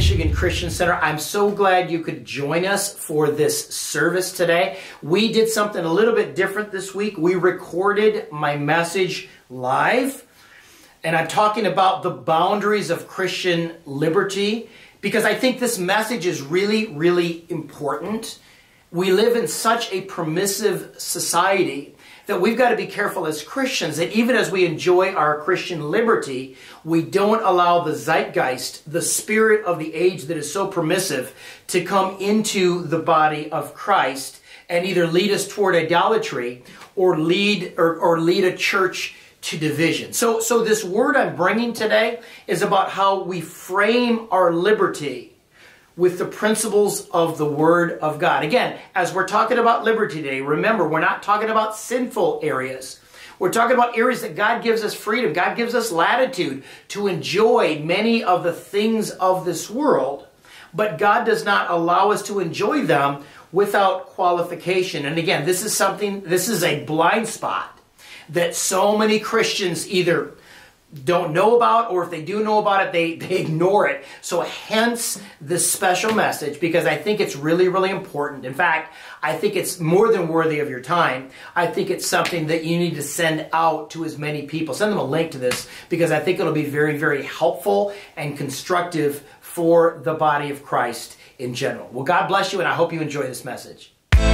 Michigan Christian Center. I'm so glad you could join us for this service today. We did something a little bit different this week. We recorded my message live, and I'm talking about the boundaries of Christian liberty because I think this message is really, really important. We live in such a permissive society that we've got to be careful as Christians that even as we enjoy our Christian liberty, we don't allow the zeitgeist, the spirit of the age that is so permissive, to come into the body of Christ and either lead us toward idolatry or lead a church to division. So this word I'm bringing today is about how we frame our liberty with the principles of the Word of God. Again, as we're talking about liberty today, remember, we're not talking about sinful areas. We're talking about areas that God gives us freedom. God gives us latitude to enjoy many of the things of this world, but God does not allow us to enjoy them without qualification. And again, this is a blind spot that so many Christians either don't know about, or if they do know about it, they ignore it. So hence this special message, because I think it's really, really important. In fact, I think it's more than worthy of your time. I think it's something that you need to send out to as many people. Send them a link to this, because I think it'll be very, very helpful and constructive for the body of Christ in general. Well, God bless you, and I hope you enjoy this message.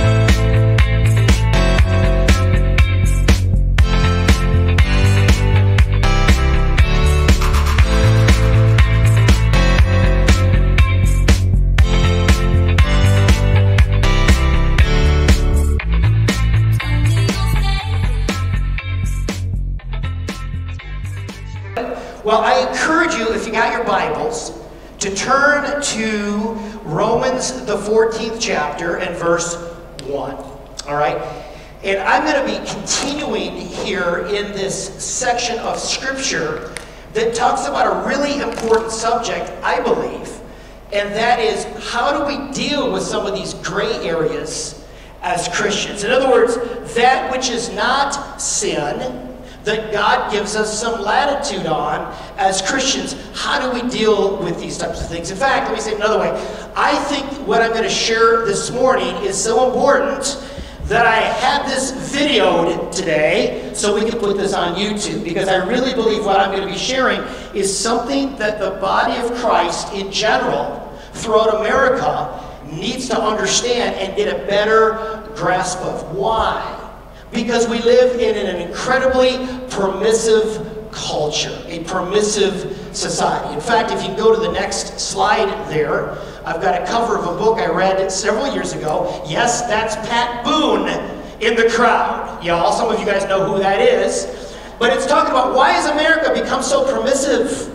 Well, I encourage you, if you got your Bibles, to turn to Romans, the 14th chapter and verse 1. All right? And I'm going to be continuing here in this section of Scripture that talks about a really important subject, I believe, and that is, how do we deal with some of these gray areas as Christians? In other words, that which is not sin, that God gives us some latitude on as Christians. How do we deal with these types of things? In fact, let me say it another way. I think what I'm going to share this morning is so important that I had this videoed today so we can put this on YouTube, because I really believe what I'm going to be sharing is something that the body of Christ in general throughout America needs to understand and get a better grasp of. Why? Because we live in an incredibly permissive culture, a permissive society. In fact, if you go to the next slide there, I've got a cover of a book I read several years ago. Yes, that's Pat Boone in the crowd. Y'all, some of you guys know who that is. But it's talking about, why has America become so permissive?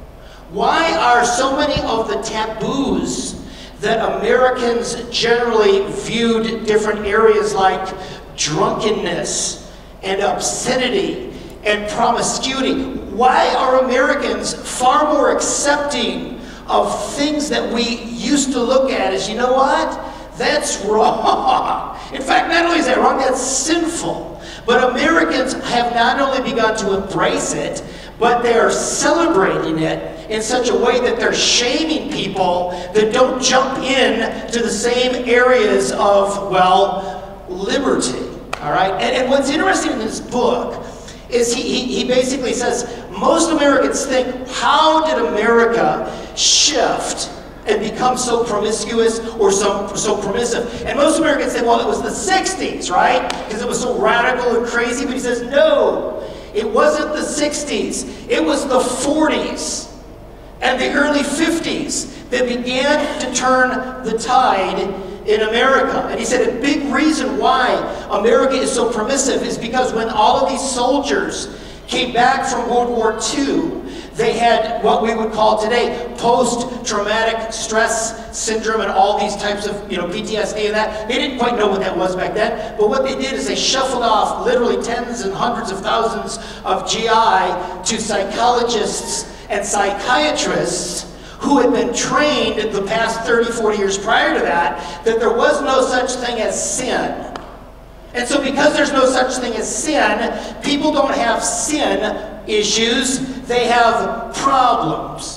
Why are so many of the taboos that Americans generally viewed different areas like drunkenness and obscenity and promiscuity, why are Americans far more accepting of things that we used to look at as, you know what, that's wrong. In fact, not only is that wrong, that's sinful. But Americans have not only begun to embrace it, but they are celebrating it in such a way that they're shaming people that don't jump in to the same areas of, well, liberty. All right? And what's interesting in this book is he basically says, most Americans think, how did America shift and become so promiscuous or so permissive? And most Americans say, well, it was the 60s, right? Because it was so radical and crazy. But he says, no, it wasn't the 60s. It was the 40s and the early 50s that began to turn the tide in America. And he said a big reason why America is so permissive is because when all of these soldiers came back from World War II, they had what we would call today post-traumatic stress syndrome and all these types of, PTSD and that. They didn't quite know what that was back then, but what they did is they shuffled off literally tens and hundreds of thousands of GI to psychologists and psychiatrists who had been trained the past 30, 40 years prior to that there was no such thing as sin. And so because there's no such thing as sin, people don't have sin issues, they have problems.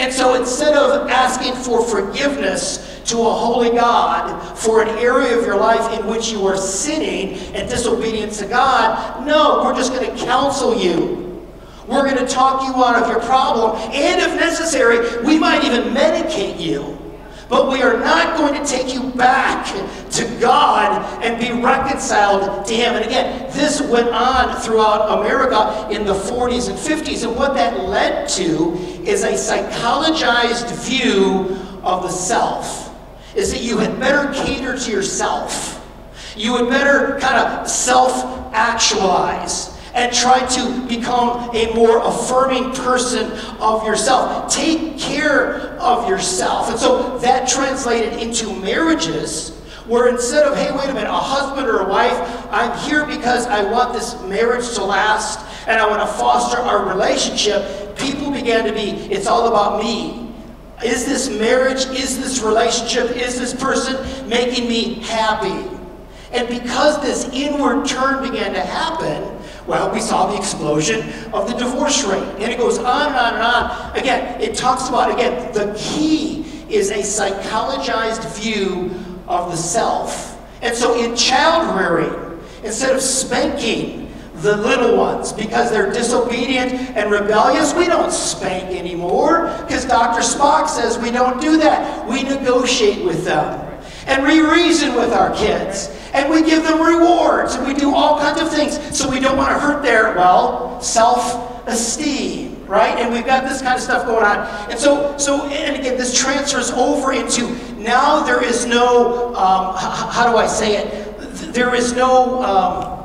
And so instead of asking for forgiveness to a holy God for an area of your life in which you are sinning and disobedient to God, no, we're just going to counsel you. We're going to talk you out of your problem. And if necessary, we might even medicate you. But we are not going to take you back to God and be reconciled to Him. And again, this went on throughout America in the 40s and 50s. And what that led to is a psychologized view of the self. Is that you had better cater to yourself. You had better kind of self-actualize and try to become a more affirming person of yourself. Take care of yourself. And so that translated into marriages where instead of, hey, wait a minute, a husband or a wife, I'm here because I want this marriage to last and I want to foster our relationship, people began to be, it's all about me. Is this marriage, is this relationship, is this person making me happy? And because this inward turn began to happen, well, we saw the explosion of the divorce rate. And it goes on and on and on. Again, it talks about, again, the key is a psychologized view of the self. And so in child rearing, instead of spanking the little ones because they're disobedient and rebellious, we don't spank anymore because Dr. Spock says we don't do that. We negotiate with them and we reason with our kids. And we give them rewards, and we do all kinds of things. So we don't want to hurt their, well, self-esteem, right? And we've got this kind of stuff going on. And and again, this transfers over into, now there is no, how do I say it? There is no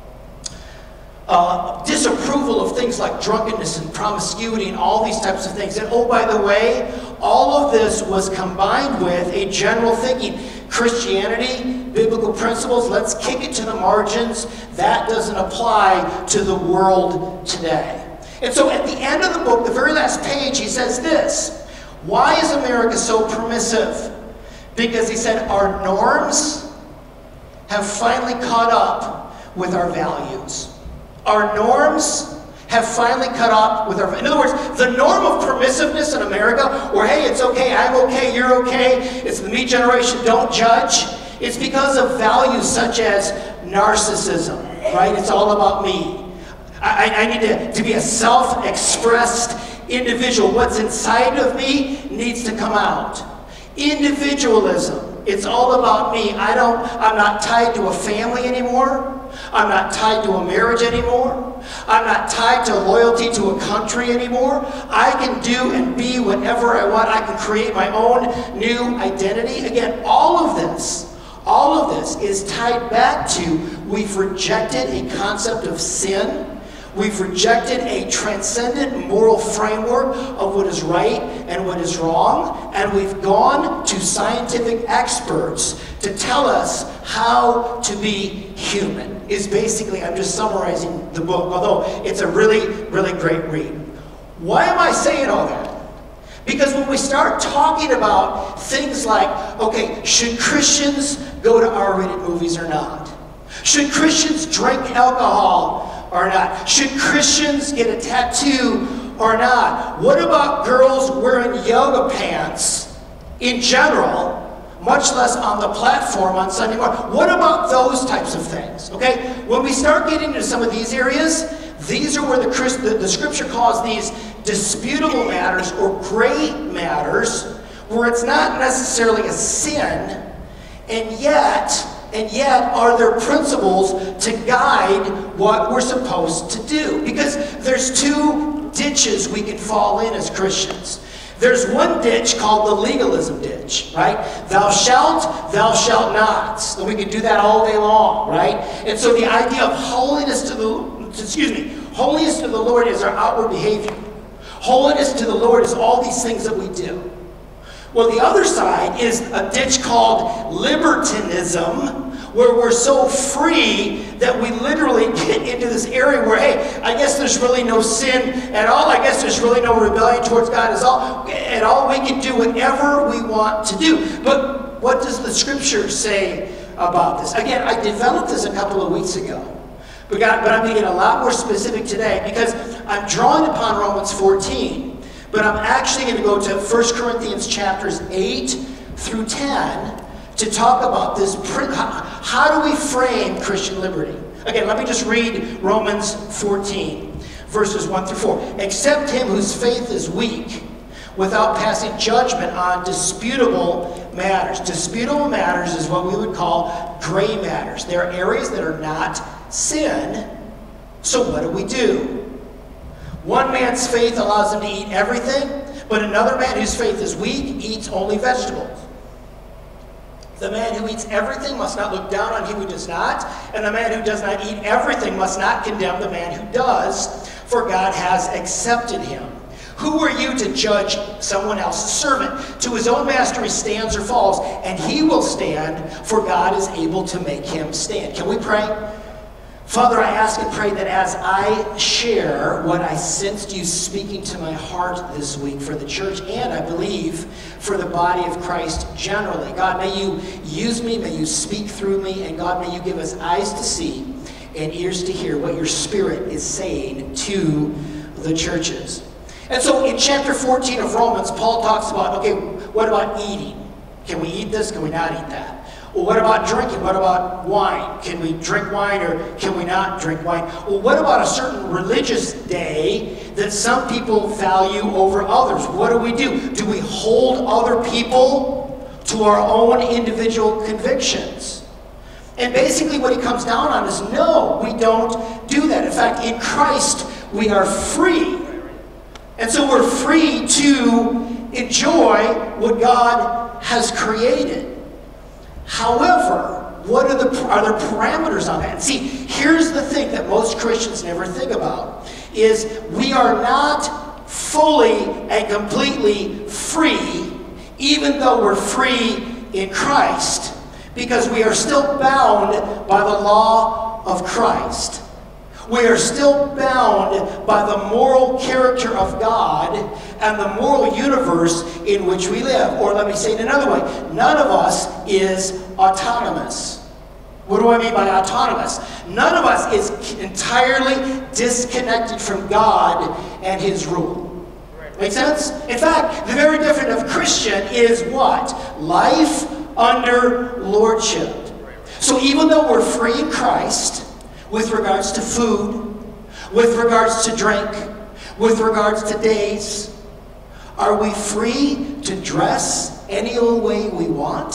disapproval of things like drunkenness and promiscuity and all these types of things. And oh, by the way, all of this was combined with a general thinking. Christianity, biblical principles, let's kick it to the margins. That doesn't apply to the world today. And so at the end of the book, the very last page, he says this: why is America so permissive? Because he said our norms have finally caught up with our values. Our norms have finally caught up with our... In other words, the norm of permissiveness in America, where, hey, it's okay, I'm okay, you're okay, it's the me generation, don't judge, it's because of values such as narcissism, right? It's all about me. I need to be a self-expressed individual. What's inside of me needs to come out. Individualism. It's all about me. I'm not tied to a family anymore. I'm not tied to a marriage anymore. I'm not tied to loyalty to a country anymore. I can do and be whatever I want. I can create my own new identity. Again, all of this is tied back to we've rejected a concept of sin. We've rejected a transcendent moral framework of what is right and what is wrong, and we've gone to scientific experts to tell us how to be human. Is basically, I'm just summarizing the book, although it's a really, really great read. Why am I saying all that? Because when we start talking about things like, okay, should Christians go to R-rated movies or not? Should Christians drink alcohol or not? Should Christians get a tattoo or not? What about girls wearing yoga pants in general, much less on the platform on Sunday morning? What about those types of things? Okay, when we start getting into some of these areas, these are where the scripture calls these disputable matters or gray matters, where it's not necessarily a sin, and yet are there principles to guide what we're supposed to do? Because there's two ditches we can fall in as Christians. There's one ditch called the legalism ditch, right? Thou shalt not. And we can do that all day long, right? And so the idea of holiness to the Lord is our outward behavior. Holiness to the Lord is all these things that we do. Well, the other side is a ditch called libertinism, where we're so free that we literally get into this area where, hey, I guess there's really no sin at all. I guess there's really no rebellion towards God at all. We can do whatever we want to do. But what does the scripture say about this? Again, I developed this a couple of weeks ago. But I'm going to get a lot more specific today because I'm drawing upon Romans 14. but I'm actually going to go to 1 Corinthians chapters 8 through 10 to talk about this. How do we frame Christian liberty? Again, let me just read Romans 14, verses 1 through 4. Accept him whose faith is weak, without passing judgment on disputable matters. Disputable matters is what we would call gray matters. There are areas that are not sin, so what do? One man's faith allows him to eat everything, but another man whose faith is weak eats only vegetables. The man who eats everything must not look down on him who does not, and the man who does not eat everything must not condemn the man who does, for God has accepted him. Who are you to judge someone else's servant? To his own master he stands or falls, and he will stand, for God is able to make him stand. Can we pray? Father, I ask and pray that as I share what I sensed you speaking to my heart this week for the church, and I believe for the body of Christ generally, God, may you use me, may you speak through me, and God, may you give us eyes to see and ears to hear what your Spirit is saying to the churches. And so in chapter 14 of Romans, Paul talks about, okay, what about eating? Can we eat this? Can we not eat that? Well, what about drinking? What about wine? Can we drink wine or can we not drink wine? Well, what about a certain religious day that some people value over others? What do? Do we hold other people to our own individual convictions? And basically what he comes down on is no, we don't do that. In fact, in Christ, we are free. And so we're free to enjoy what God has created. However, are there parameters on that? And see, here's the thing that most Christians never think about, is we are not fully and completely free, even though we're free in Christ, because we are still bound by the law of Christ. We are still bound by the moral character of God and the moral universe in which we live. Or let me say it another way, none of us is autonomous. What do I mean by autonomous? None of us is entirely disconnected from God and his rule. Make sense? In fact, the very definition of Christian is what? Life under lordship. So even though we're free in Christ, with regards to food, with regards to drink, with regards to days, are we free to dress any old way we want?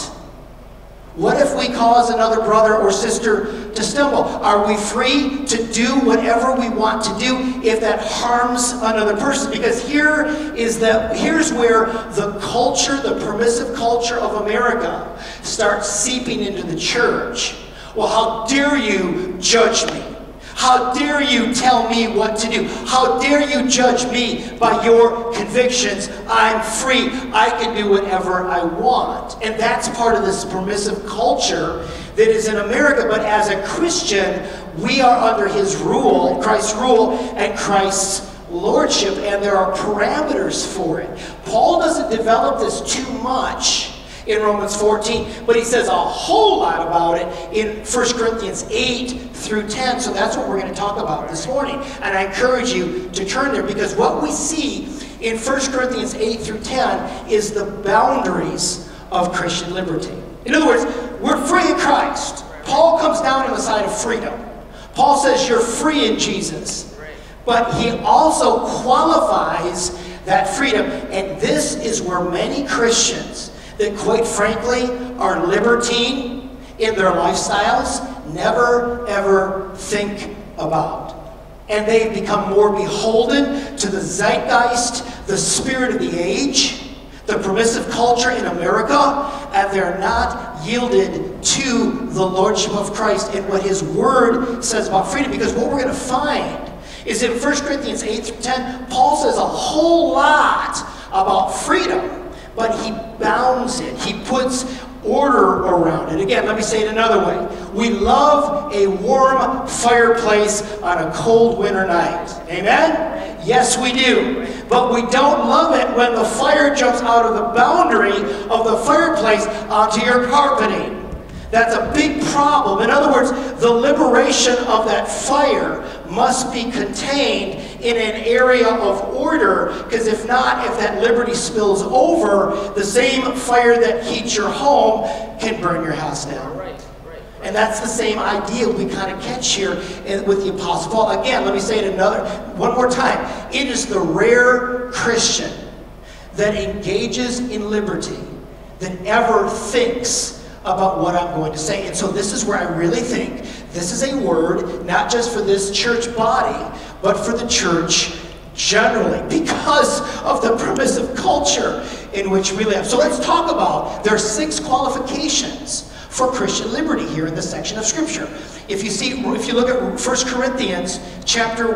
What if we cause another brother or sister to stumble? Are we free to do whatever we want to do if that harms another person? Because here's where the culture, the permissive culture of America starts seeping into the church. Well, how dare you judge me? How dare you tell me what to do? How dare you judge me by your convictions? I'm free. I can do whatever I want. And that's part of this permissive culture that is in America. But as a Christian, we are under his rule, Christ's rule, and Christ's lordship. And there are parameters for it. Paul doesn't develop this too much in Romans 14, but he says a whole lot about it in 1 Corinthians 8 through 10, so that's what we're going to talk about this morning. And I encourage you to turn there, because what we see in 1 Corinthians 8 through 10 is the boundaries of Christian liberty. In other words, we're free in Christ. Paul comes down on the side of freedom. Paul says you're free in Jesus, but he also qualifies that freedom, and this is where many Christians that quite frankly are libertine in their lifestyles never ever think about. And they've become more beholden to the zeitgeist, the spirit of the age, the permissive culture in America, and they're not yielded to the lordship of Christ and what his word says about freedom. Because what we're going to find is in 1 Corinthians 8 through 10, Paul says a whole lot about freedom, but he bounds it. He puts order around it. Again, let me say it another way. We love a warm fireplace on a cold winter night. Amen? Yes, we do. But we don't love it when the fire jumps out of the boundary of the fireplace onto your carpeting. That's a big problem. In other words, the liberation of that fire must be contained in an area of order, because if not, if that liberty spills over, the same fire that heats your home can burn your house down. And that's the same idea we kind of catch here with the Apostle Paul. Again, let me say it one more time. It is the rare Christian that engages in liberty that ever thinks about what I'm going to say. And so this is where I really think this is a word, not just for this church body, but for the church generally, because of the permissive culture in which we live. So let's talk about, there are 6 qualifications for Christian liberty here in this section of Scripture. If you look at 1 Corinthians chapter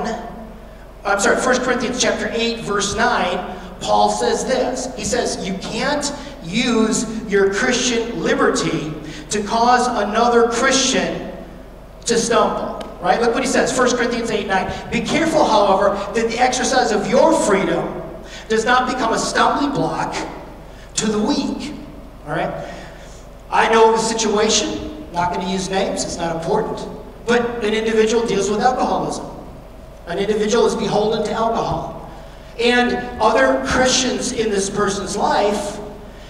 8, verse 9, Paul says this. He says, you can't use your Christian liberty to cause another Christian to stumble. Right? Look what he says, 1 Corinthians 8, 9. Be careful, however, that the exercise of your freedom does not become a stumbling block to the weak. All right? I know of a situation, not going to use names, it's not important, but an individual deals with alcoholism. An individual is beholden to alcohol. And other Christians in this person's life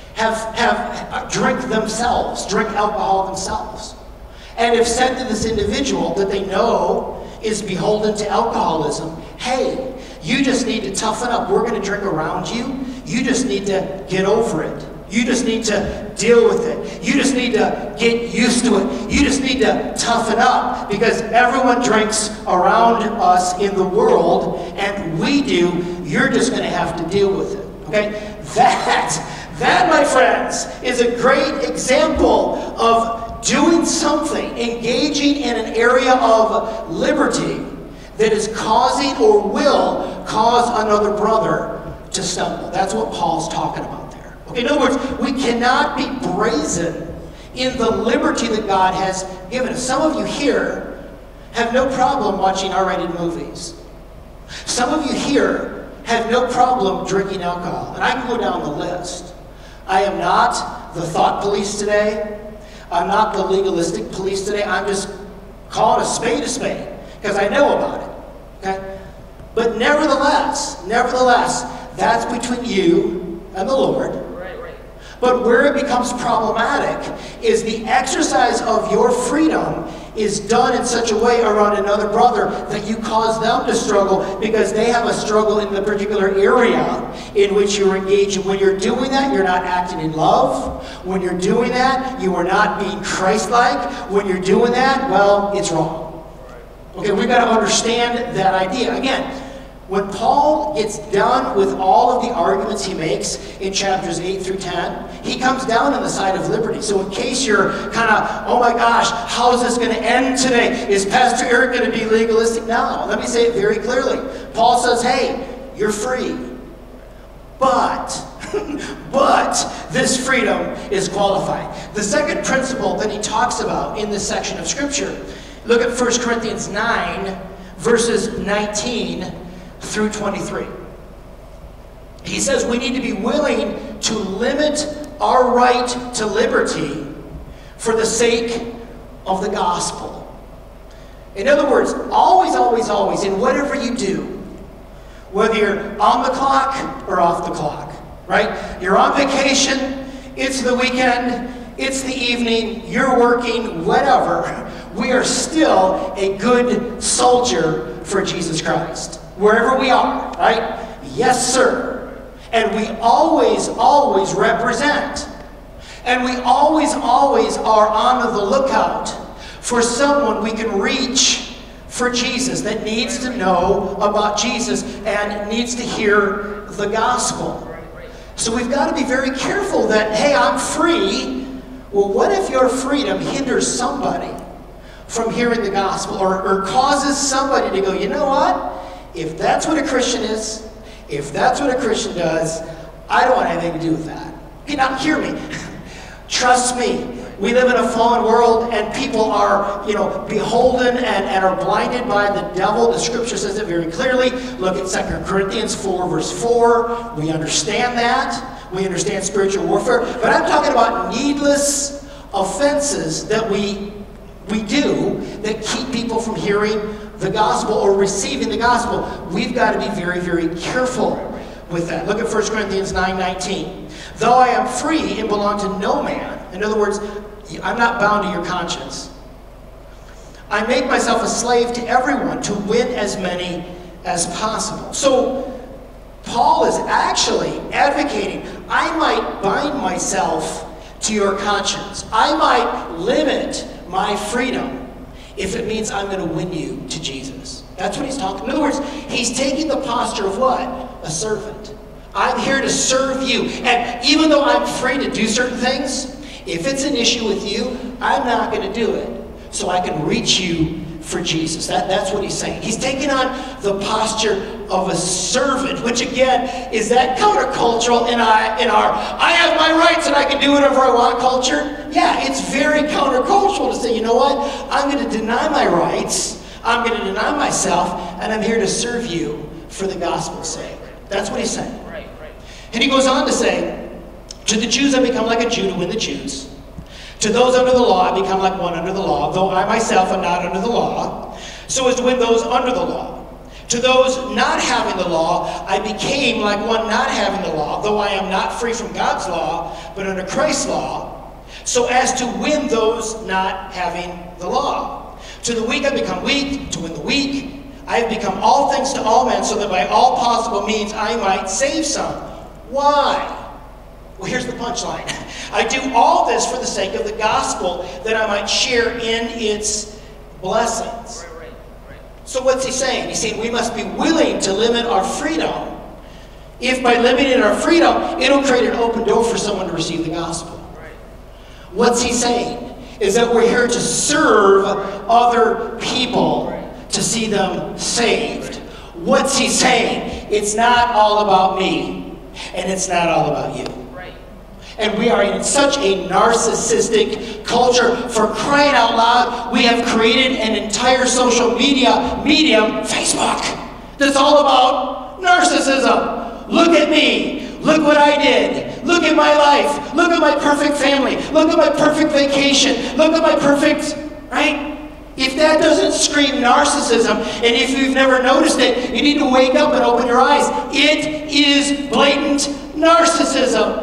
have drink alcohol themselves. And have said to this individual that they know is beholden to alcoholism, hey, you just need to toughen up. We're going to drink around you. You just need to get over it. You just need to deal with it. You just need to get used to it. You just need to toughen up, because everyone drinks around us in the world, and we do. You're just going to have to deal with it. Okay? That, my friends, is a great example of doing something, engaging in an area of liberty that is causing or will cause another brother to stumble. That's what Paul's talking about. Okay, in other words, we cannot be brazen in the liberty that God has given us. Some of you here have no problem watching R-rated movies. Some of you here have no problem drinking alcohol. And I can go down the list. I am not the thought police today. I'm not the legalistic police today. I'm just calling a spade, because I know about it. Okay? But nevertheless, that's between you and the Lord. But where it becomes problematic is the exercise of your freedom is done in such a way around another brother that you cause them to struggle because they have a struggle in the particular area in which you're engaged. And when you're doing that, you're not acting in love. When you're doing that, you are not being Christ-like. When you're doing that, well, it's wrong. Okay, we've got to understand that idea. Again, when Paul gets done with all of the arguments he makes in chapters 8 through 10, he comes down on the side of liberty. So in case you're kind of, oh my gosh, how is this going to end today? Is Pastor Eric going to be legalistic? No, let me say it very clearly. Paul says, hey, you're free. But this freedom is qualified. The second principle that he talks about in this section of Scripture, look at 1 Corinthians 9, verses 19 through 23. He says we need to be willing to limit our right to liberty for the sake of the gospel. In other words, always, in whatever you do, whether you're on the clock or off the clock, right? You're on vacation, it's the weekend, it's the evening, you're working, whatever. We are still a good soldier for Jesus Christ. Wherever we are, right? Yes, sir. And we always represent. And we always are on the lookout for someone we can reach for Jesus, that needs to know about Jesus and needs to hear the gospel. So we've got to be very careful that, hey, I'm free. Well, what if your freedom hinders somebody from hearing the gospel, or causes somebody to go, you know what? If that's what a Christian is, if that's what a Christian does, I don't want anything to do with that. Okay, now hear me. Trust me. We live in a fallen world, and people are, beholden and are blinded by the devil. The Scripture says it very clearly. Look at 2 Corinthians 4, verse 4. We understand that. We understand spiritual warfare. But I'm talking about needless offenses that we do that keep people from hearing the gospel or receiving the gospel, we've got to be very, very careful with that. Look at 1 Corinthians 9:19. Though I am free and belong to no man, in other words, I'm not bound to your conscience, I make myself a slave to everyone to win as many as possible. So Paul is actually advocating, I might bind myself to your conscience. I might limit my freedom if it means I'm going to win you to Jesus. That's what he's talking. In other words, he's taking the posture of what? A servant. I'm here to serve you. And even though I'm free to do certain things, if it's an issue with you, I'm not going to do it so I can reach you for Jesus. That's what he's saying. He's taking on the posture of a servant, which again is that countercultural in our I have my rights and I can do whatever I want culture. Yeah, it's very countercultural to say, you know what? I'm going to deny my rights, I'm going to deny myself, and I'm here to serve you for the gospel's sake. That's what he's saying. Right. And he goes on to say, to the Jews I become like a Jew to win the Jews. To those under the law, I become like one under the law, though I myself am not under the law, so as to win those under the law. To those not having the law, I became like one not having the law, though I am not free from God's law, but under Christ's law, so as to win those not having the law. To the weak I become weak, to win the weak. I have become all things to all men, so that by all possible means I might save some. Why? Well, here's the punchline. I do all this for the sake of the gospel, that I might share in its blessings. Right. So what's he saying? He's saying we must be willing to limit our freedom. If by limiting our freedom, it'll create an open door for someone to receive the gospel. Right. What's he saying? Is that we're here to serve other people to see them saved. What's he saying? It's not all about me, and it's not all about you. And we are in such a narcissistic culture. For crying out loud, we have created an entire social media medium, Facebook, that's all about narcissism. Look at me. Look what I did. Look at my life. Look at my perfect family. Look at my perfect vacation. Look at my perfect, right? If that doesn't scream narcissism, and if you've never noticed it, you need to wake up and open your eyes. It is blatant narcissism.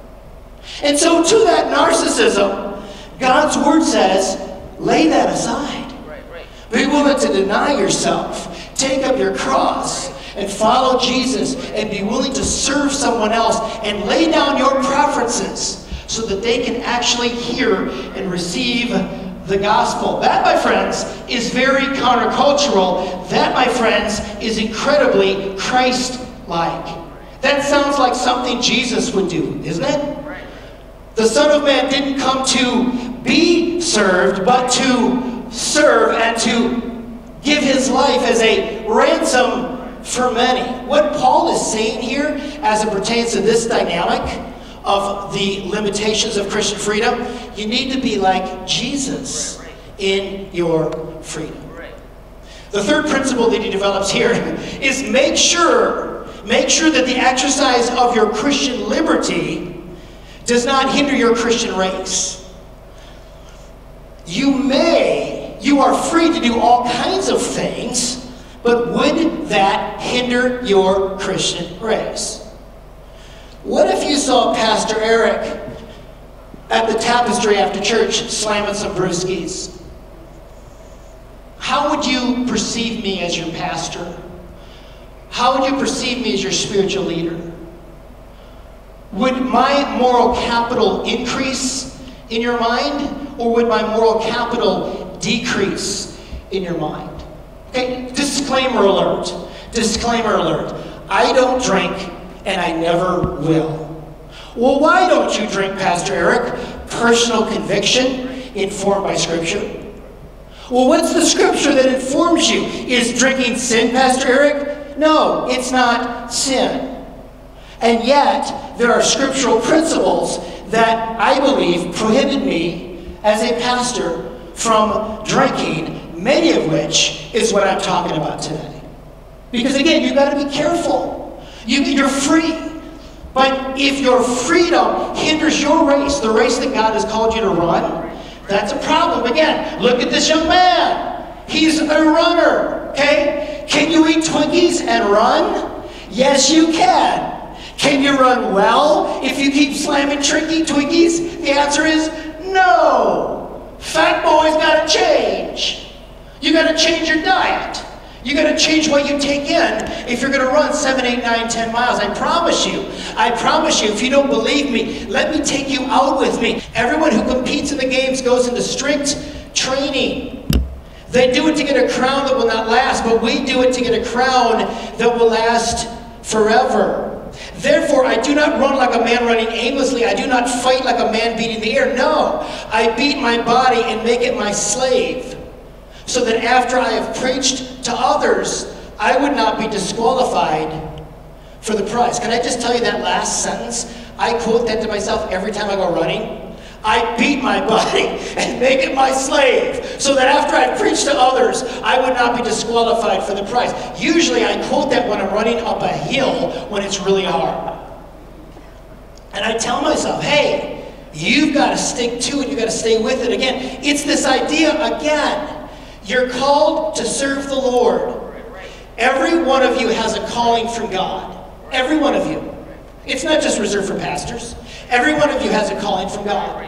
And so to that narcissism, God's word says, lay that aside. Right. Be willing to deny yourself, take up your cross, and follow Jesus, and be willing to serve someone else, and lay down your preferences so that they can actually hear and receive the gospel. That, my friends, is very countercultural. That, my friends, is incredibly Christ-like. That sounds like something Jesus would do, isn't it? The Son of Man didn't come to be served, but to serve and to give his life as a ransom for many. What Paul is saying here, as it pertains to this dynamic of the limitations of Christian freedom, you need to be like Jesus in your freedom. The third principle that he develops here is make sure that the exercise of your Christian liberty does not hinder your Christian race. You are free to do all kinds of things, but would that hinder your Christian race? What if you saw Pastor Eric at the Tapestry after church slamming some brewskis? How would you perceive me as your pastor? How would you perceive me as your spiritual leader? Would my moral capital increase in your mind, or would my moral capital decrease in your mind? Okay, disclaimer alert. Disclaimer alert. I don't drink, and I never will. Well, why don't you drink, Pastor Eric? Personal conviction informed by Scripture. Well, what's the Scripture that informs you? Is drinking sin, Pastor Eric? No, it's not sin. And yet, there are scriptural principles that I believe prohibit me as a pastor from drinking, many of which is what I'm talking about today. Because again, you've got to be careful. You're free. But if your freedom hinders your race, the race that God has called you to run, that's a problem. Again, look at this young man. He's a runner, okay? Can you eat Twinkies and run? Yes, you can. Can you run well if you keep slamming Twinkies? The answer is no. Fat boys gotta change. You gotta change your diet. You gotta change what you take in if you're gonna run 7, 8, 9, 10 miles. I promise you, if you don't believe me, let me take you out with me. Everyone who competes in the games goes into strict training. They do it to get a crown that will not last, but we do it to get a crown that will last forever. Therefore, I do not run like a man running aimlessly. I do not fight like a man beating the air. No, I beat my body and make it my slave, so that after I have preached to others, I would not be disqualified for the prize. Can I just tell you that last sentence? I quote that to myself every time I go running. I beat my body and make it my slave, so that after I preach to others, I would not be disqualified for the prize. Usually I quote that when I'm running up a hill when it's really hard. And I tell myself, hey, you've got to stick to it, you've got to stay with it. Again, it's this idea again. You're called to serve the Lord. Every one of you has a calling from God. Every one of you. It's not just reserved for pastors. Every one of you has a calling from God.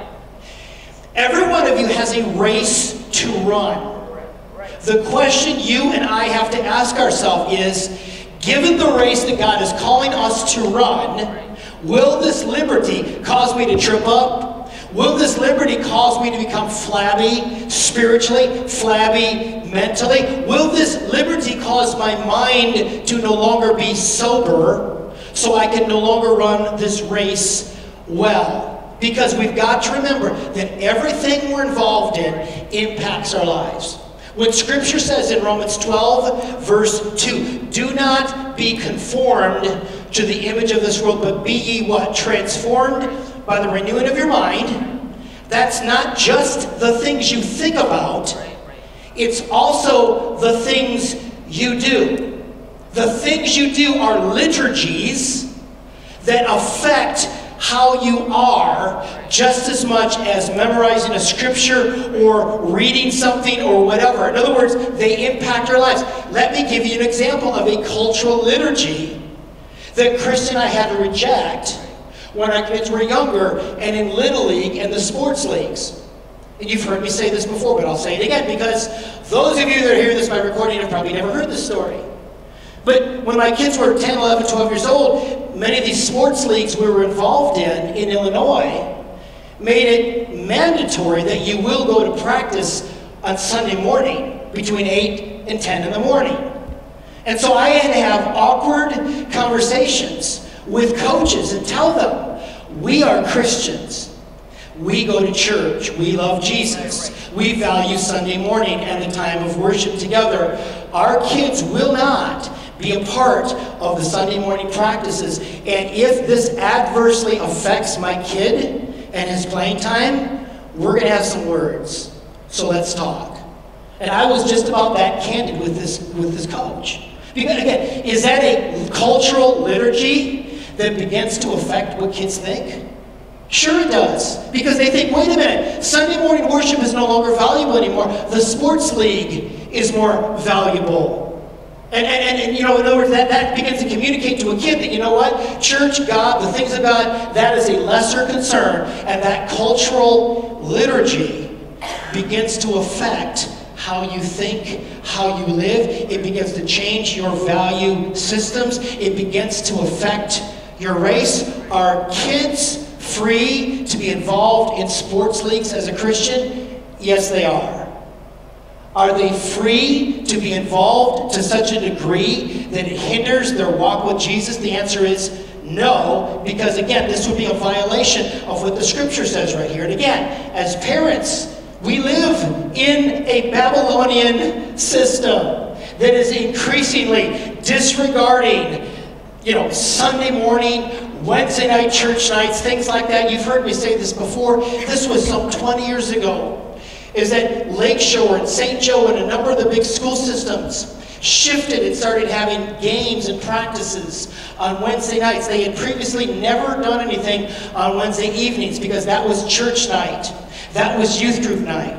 Every one of you has a race to run. The question you and I have to ask ourselves is, given the race that God is calling us to run, will this liberty cause me to trip up? Will this liberty cause me to become flabby spiritually, flabby mentally? Will this liberty cause my mind to no longer be sober, so I can no longer run this race well? Because we've got to remember that everything we're involved in impacts our lives. When Scripture says in Romans 12, verse 2, do not be conformed to the image of this world, but be ye what? Transformed by the renewing of your mind. That's not just the things you think about, it's also the things you do. The things you do are liturgies that affect how you are just as much as memorizing a scripture or reading something or whatever. In other words, they impact our lives. Let me give you an example of a cultural liturgy that Christy and I had to reject when our kids were younger and in Little League and the sports leagues. And you've heard me say this before, but I'll say it again because those of you that are hearing this by recording have probably never heard this story. But when my kids were 10, 11, 12 years old, many of these sports leagues we were involved in Illinois made it mandatory that you will go to practice on Sunday morning between 8 and 10 in the morning. And so I had to have awkward conversations with coaches and tell them, we are Christians. We go to church. We love Jesus. We value Sunday morning and the time of worship together. Our kids will not be a part of the Sunday morning practices. And if this adversely affects my kid and his playing time, we're going to have some words. So let's talk. And I was just about that candid with this coach. Because again, is that a cultural liturgy that begins to affect what kids think? Sure it does. Because they think, wait a minute, Sunday morning worship is no longer valuable anymore. The sports league is more valuable. And you know, in other words, that begins to communicate to a kid that, you know what, church, God, the things of God, that is a lesser concern. And that cultural liturgy begins to affect how you think, how you live. It begins to change your value systems. It begins to affect your race. Are kids free to be involved in sports leagues as a Christian? Yes, they are. Are they free to be involved to such a degree that it hinders their walk with Jesus? The answer is no, because again, this would be a violation of what the Scripture says right here. And again, as parents, we live in a Babylonian system that is increasingly disregarding, Sunday morning, Wednesday night church nights, things like that. You've heard me say this before. This was some 20 years ago. Is that Lakeshore and St. Joe and a number of the big school systems shifted and started having games and practices on Wednesday nights. They had previously never done anything on Wednesday evenings because that was church night. That was youth group night.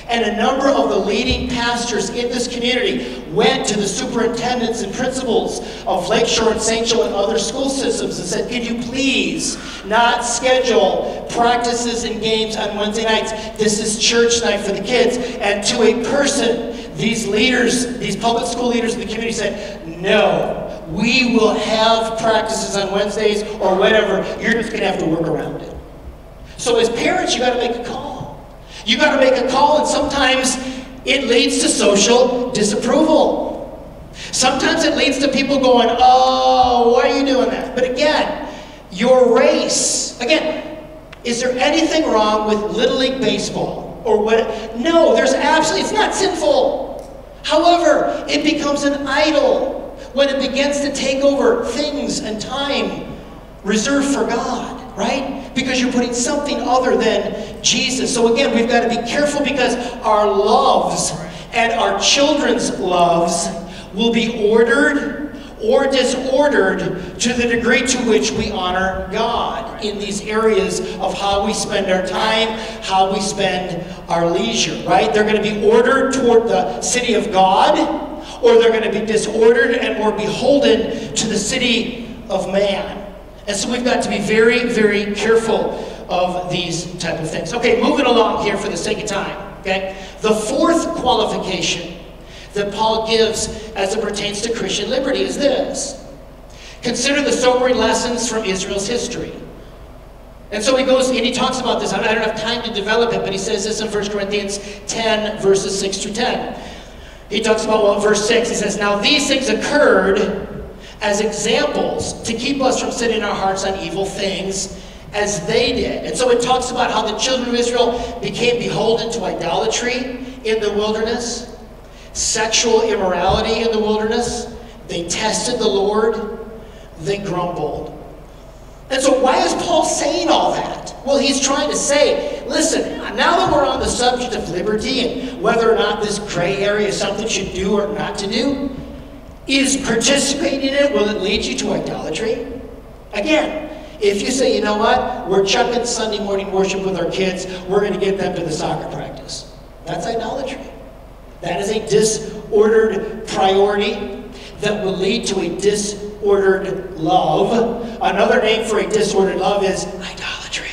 And a number of the leading pastors in this community went to the superintendents and principals of Lakeshore and St. Joe and other school systems and said, could you please not schedule practices and games on Wednesday nights? This is church night for the kids. And to a person, these leaders, these public school leaders in the community said, no, we will have practices on Wednesdays or whatever. You're just going to have to work around it. So as parents, you got to make a call. You got to make a call, and sometimes it leads to social disapproval. Sometimes it leads to people going, oh, why are you doing that? But again, your race, again, is there anything wrong with Little League Baseball? Or what? No, there's absolutely, it's not sinful. However, it becomes an idol when it begins to take over things and time reserved for God, right? Because you're putting something other than Jesus. So again, we've got to be careful because our loves and our children's loves will be ordered or disordered to the degree to which we honor God in these areas of how we spend our time, how we spend our leisure, right? They're going to be ordered toward the city of God, or they're going to be disordered and more beholden to the city of man. And so we've got to be very, very careful of these type of things. Okay, moving along here for the sake of time. Okay, the fourth qualification that Paul gives as it pertains to Christian liberty is this: consider the sobering lessons from Israel's history. And so he goes and he talks about this. I don't have time to develop it, but he says this in 1 Corinthians 10, verses 6 through 10. He talks about, well, verse 6, he says, now these things occurred as examples to keep us from setting our hearts on evil things as they did. And so it talks about how the children of Israel became beholden to idolatry in the wilderness, sexual immorality in the wilderness. They tested the Lord. They grumbled. And so why is Paul saying all that? Well, he's trying to say, listen, now that we're on the subject of liberty and whether or not this gray area is something you should do or not to do, is participating in it, will it lead you to idolatry? Again, if you say, you know what, we're chucking Sunday morning worship with our kids, we're going to get them to the soccer practice. That's idolatry. That is a disordered priority that will lead to a disordered love. Another name for a disordered love is idolatry.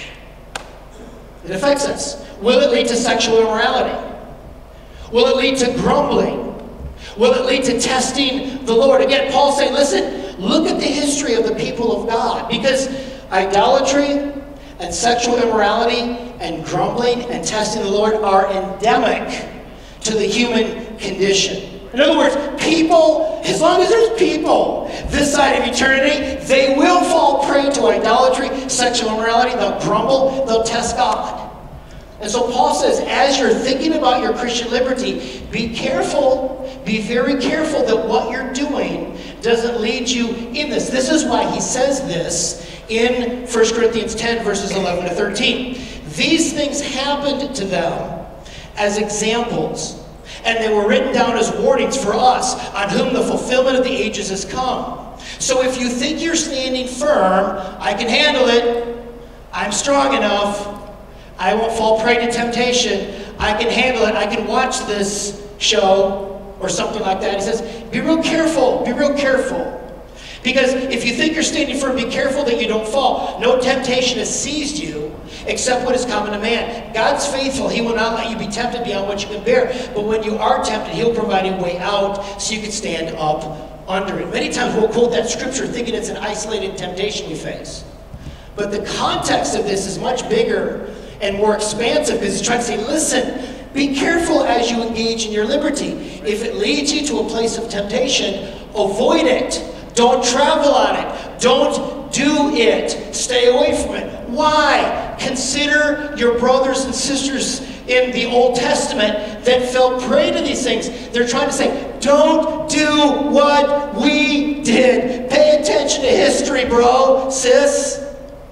It affects us. Will it lead to sexual immorality? Will it lead to grumbling? Will it lead to testing the Lord? Again, Paul's saying, listen, look at the history of the people of God, because idolatry and sexual immorality and grumbling and testing the Lord are endemic to the human condition. In other words, people, as long as there's people this side of eternity, they will fall prey to idolatry, sexual immorality, they'll grumble, they'll test God. And so Paul says, as you're thinking about your Christian liberty, be careful, be very careful that what you're doing doesn't lead you in this. This is why he says this in 1 Corinthians 10, verses 11 to 13. These things happened to them as examples, and they were written down as warnings for us, on whom the fulfillment of the ages has come. So if you think you're standing firm, I can handle it, I'm strong enough, I won't fall prey to temptation, I can handle it, I can watch this show, or something like that. He says, be real careful, be real careful. Because if you think you're standing firm, be careful that you don't fall. No temptation has seized you, except what is common to man. God's faithful. He will not let you be tempted beyond what you can bear. But when you are tempted, he'll provide a way out so you can stand up under it. Many times we'll quote that scripture thinking it's an isolated temptation we face. But the context of this is much bigger and more expansive, because he's trying to say, listen, be careful as you engage in your liberty. If it leads you to a place of temptation, avoid it. Don't travel on it. Don't do it. Stay away from it. Why? Consider your brothers and sisters in the Old Testament that fell prey to these things. They're trying to say, don't do what we did. Pay attention to history, bro, sis.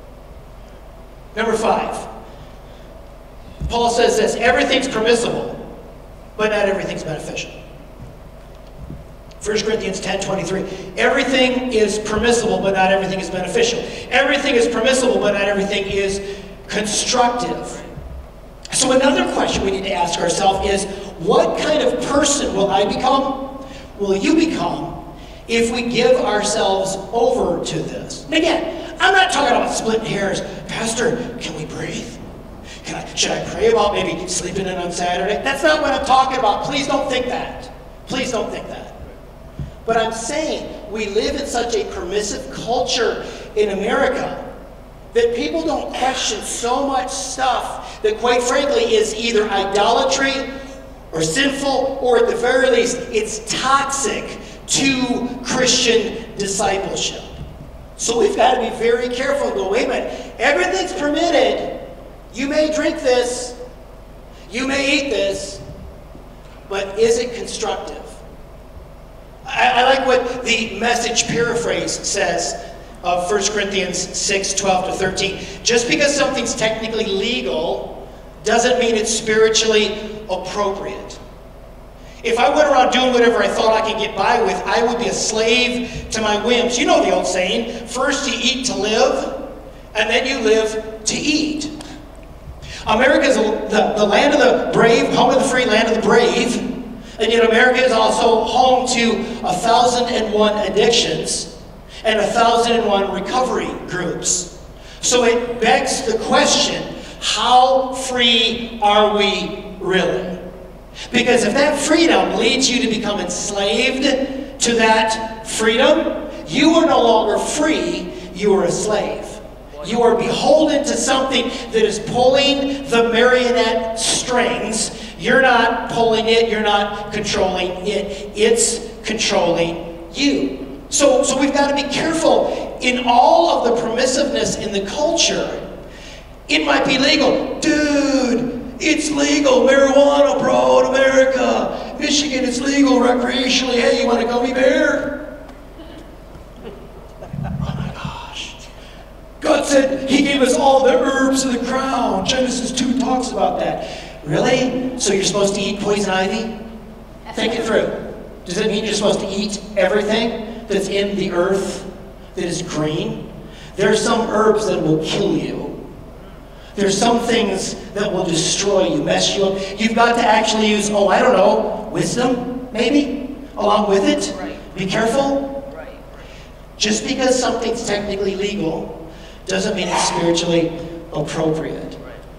Number 5. Paul says this, everything's permissible, but not everything's beneficial. 1 Corinthians 10:23. Everything is permissible, but not everything is beneficial. Everything is permissible, but not everything is constructive. So another question we need to ask ourselves is, what kind of person will I become? Will you become if we give ourselves over to this? And again, I'm not talking about splitting hairs. Pastor, can we breathe? Should I pray about maybe sleeping in on Saturday? That's not what I'm talking about. Please don't think that. Please don't think that. But I'm saying we live in such a permissive culture in America that people don't question so much stuff that, quite frankly, is either idolatry or sinful, or at the very least, it's toxic to Christian discipleship. So we've got to be very careful and go, wait a minute, everything's permitted. You may drink this, you may eat this, but is it constructive? I like what the Message paraphrase says of 1 Corinthians 6, 12 to 13. Just because something's technically legal doesn't mean it's spiritually appropriate. If I went around doing whatever I thought I could get by with, I would be a slave to my whims. You know the old saying, first you eat to live, and then you live to eat. America is the land of the brave, home of the free, land of the brave. And yet America is also home to 1,001 addictions and 1,001 recovery groups. So it begs the question, how free are we really? Because if that freedom leads you to become enslaved to that freedom, you are no longer free, you are a slave. You are beholden to something that is pulling the marionette strings. You're not pulling it, you're not controlling it. It's controlling you. So we've got to be careful. In all of the permissiveness in the culture, it might be legal. Dude, it's legal. Marijuana, bro, in America. Michigan, it's legal recreationally. Hey, you want a gummy bear? God said he gave us all the herbs of the crown. Genesis 2 talks about that. Really? So you're supposed to eat poison ivy? Think it through. Does it mean you're supposed to eat everything that's in the earth that is green? There are some herbs that will kill you. There's some things that will destroy you, mess you up. You've got to actually use, wisdom, maybe, along with it. Right. Be careful. Right. Just because something's technically legal doesn't mean it's spiritually appropriate.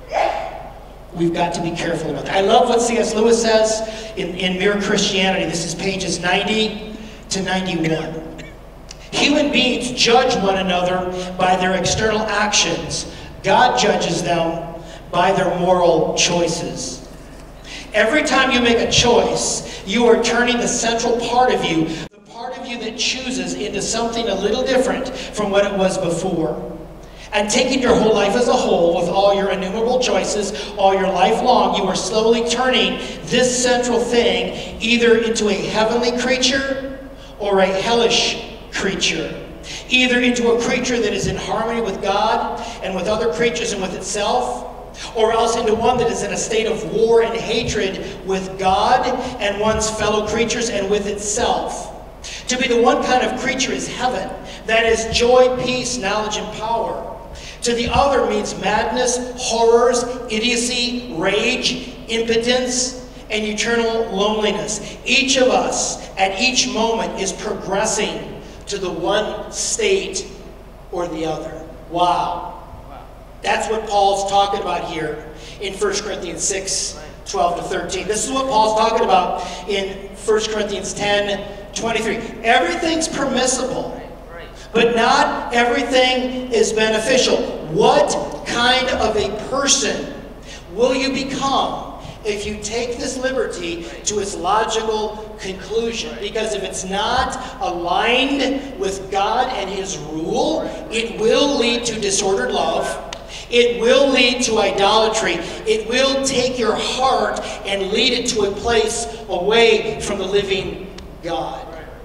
We've got to be careful about that. I love what C.S. Lewis says in Mere Christianity. This is pages 90 to 91. Human beings judge one another by their external actions. God judges them by their moral choices. Every time you make a choice, you are turning the central part of you, the part of you that chooses, into something a little different from what it was before. And taking your whole life as a whole, with all your innumerable choices, all your life long, you are slowly turning this central thing either into a heavenly creature or a hellish creature. Either into a creature that is in harmony with God and with other creatures and with itself, or else into one that is in a state of war and hatred with God and one's fellow creatures and with itself. To be the one kind of creature is heaven. That is joy, peace, knowledge, and power. To the other means madness, horrors, idiocy, rage, impotence, and eternal loneliness. Each of us at each moment is progressing to the one state or the other. Wow. That's what Paul's talking about here in 1 Corinthians 6, 12 to 13. This is what Paul's talking about in 1 Corinthians 10, 23. Everything's permissible, but not everything is beneficial. What kind of a person will you become if you take this liberty to its logical conclusion? Because if it's not aligned with God and His rule, it will lead to disordered love. It will lead to idolatry. It will take your heart and lead it to a place away from the living God.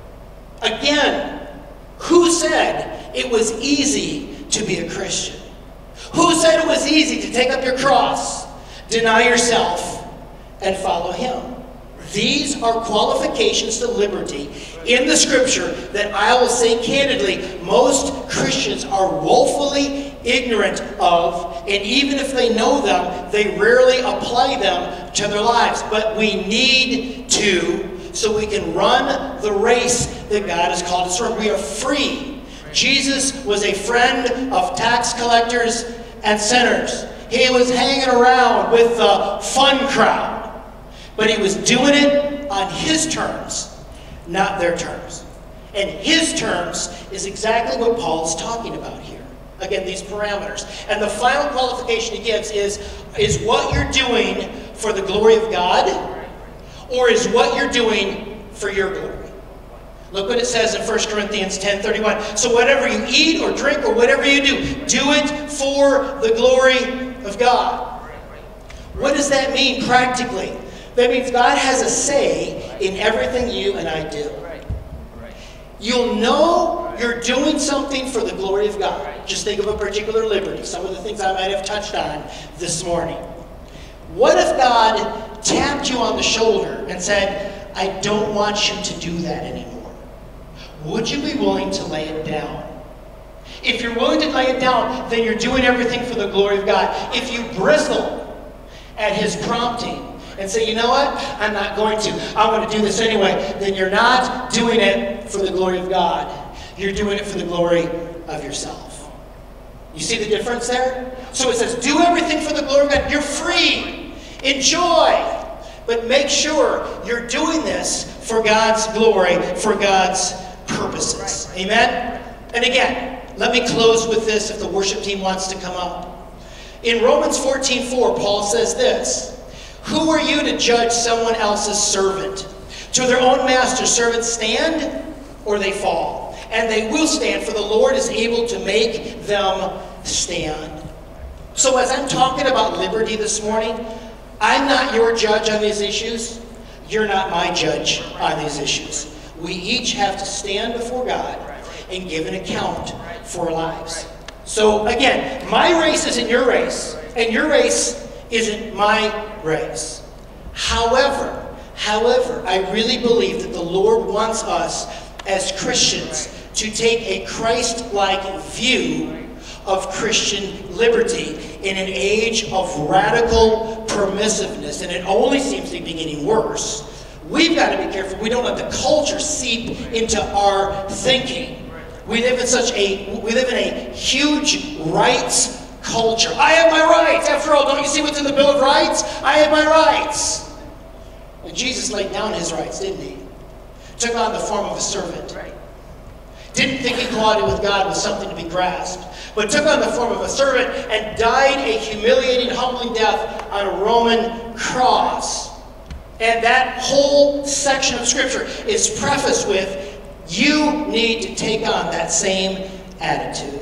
Again, who said it was easy to be a Christian? Who said it was easy to take up your cross, deny yourself, and follow Him? These are qualifications to liberty in the Scripture that I will say candidly, most Christians are woefully ignorant of, and even if they know them, they rarely apply them to their lives. But we need to, so we can run the race that God has called us to run. We are free. Jesus was a friend of tax collectors and sinners. He was hanging around with the fun crowd, but he was doing it on his terms, not their terms. And his terms is exactly what Paul is talking about here. Again, these parameters. And the final qualification he gives is what you're doing for the glory of God, or is what you're doing for your glory? Look what it says in 1 Corinthians 10:31. So whatever you eat or drink or whatever you do it for the glory of God. What does that mean practically? That means God has a say in everything you and I do. You'll know you're doing something for the glory of God. Just think of a particular liberty. Some of the things I might have touched on this morning. What if God tapped you on the shoulder and said, I don't want you to do that anymore? Would you be willing to lay it down? If you're willing to lay it down, then you're doing everything for the glory of God. If you bristle at his prompting and say, you know what, I'm not going to, I want to do this anyway, then you're not doing it for the glory of God. You're doing it for the glory of yourself. You see the difference there? So it says, do everything for the glory of God. You're free. Enjoy. But make sure you're doing this for God's glory, for God's purposes. Amen? And again, let me close with this if the worship team wants to come up. In Romans 14:4, Paul says this, who are you to judge someone else's servant? To their own master, servants stand or they fall. And they will stand, for the Lord is able to make them stand. So as I'm talking about liberty this morning, I'm not your judge on these issues. You're not my judge on these issues. We each have to stand before God and give an account for our lives. So again, my race isn't your race, and your race isn't my race. However, I really believe that the Lord wants us as Christians to take a Christ-like view of Christian liberty in an age of radical permissiveness, and it only seems to be getting worse. We've got to be careful we don't let the culture seep into our thinking. We live in a huge rights culture. I have my rights. After all, don't you see what's in the Bill of Rights? I have my rights. And Jesus laid down his rights, didn't he? Took on the form of a servant. Didn't think equality with God was something to be grasped, but took on the form of a servant and died a humiliating, humbling death on a Roman cross. And that whole section of Scripture is prefaced with, you need to take on that same attitude.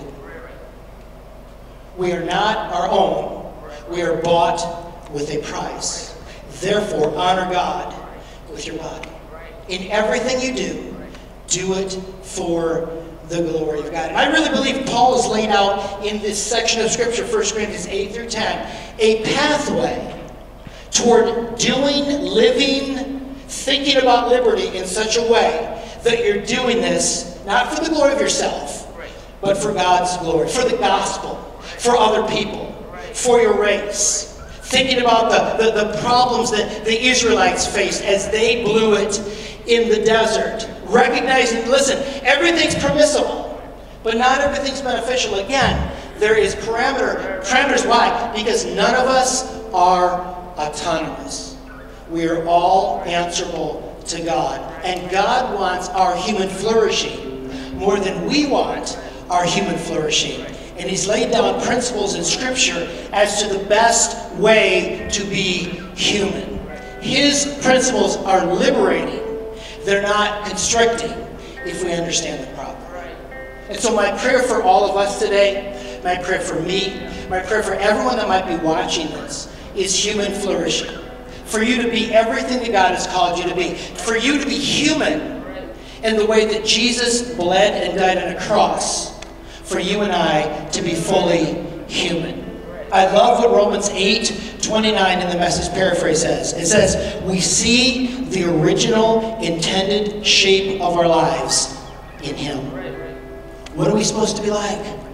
We are not our own. We are bought with a price. Therefore, honor God with your body. In everything you do it for the glory of God. And I really believe Paul has laid out in this section of Scripture, 1 Corinthians 8 through 10, a pathway toward doing, living, thinking about liberty in such a way that you're doing this not for the glory of yourself, but for God's glory, for the gospel, for other people, for your race. Thinking about the problems that the Israelites faced as they blew it in the desert. Recognizing, listen, everything's permissible, but not everything's beneficial. Again, there is parameters. Why? Because none of us are autonomous. We are all answerable to God. And God wants our human flourishing more than we want our human flourishing. And he's laid down principles in Scripture as to the best way to be human. His principles are liberating. They're not constricting if we understand them properly. And so my prayer for all of us today, my prayer for me, my prayer for everyone that might be watching this, is human flourishing. For you to be everything that God has called you to be. For you to be human in the way that Jesus bled and died on a cross. For you and I to be fully human. I love what Romans 8:29 in the Message paraphrase says. It says, we see the original intended shape of our lives in Him. What are we supposed to be like?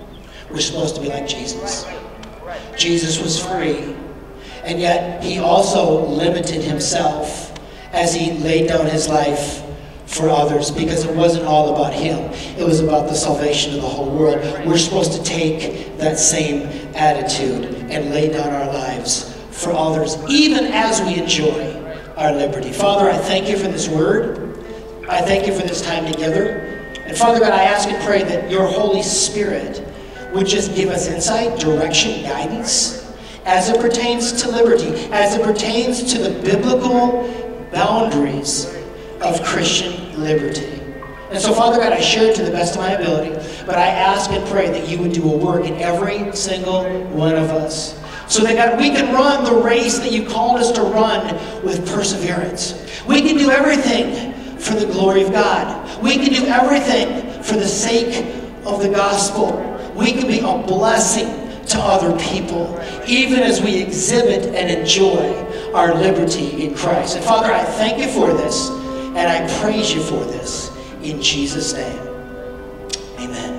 We're supposed to be like Jesus. Jesus was free, and yet he also limited himself as he laid down his life for others, because it wasn't all about him. It was about the salvation of the whole world. We're supposed to take that same attitude and lay down our lives for others, even as we enjoy our liberty. Father, I thank you for this word. I thank you for this time together. And Father God, I ask and pray that your Holy Spirit would just give us insight, direction, guidance, as it pertains to liberty, as it pertains to the biblical boundaries of Christian liberty. And so, Father God, I share it to the best of my ability, but I ask and pray that you would do a work in every single one of us, so that, God, we can run the race that you called us to run with perseverance. We can do everything for the glory of God. We can do everything for the sake of the gospel. We can be a blessing to other people, even as we exhibit and enjoy our liberty in Christ. And Father, I thank you for this, and I praise you for this. In Jesus' name, amen.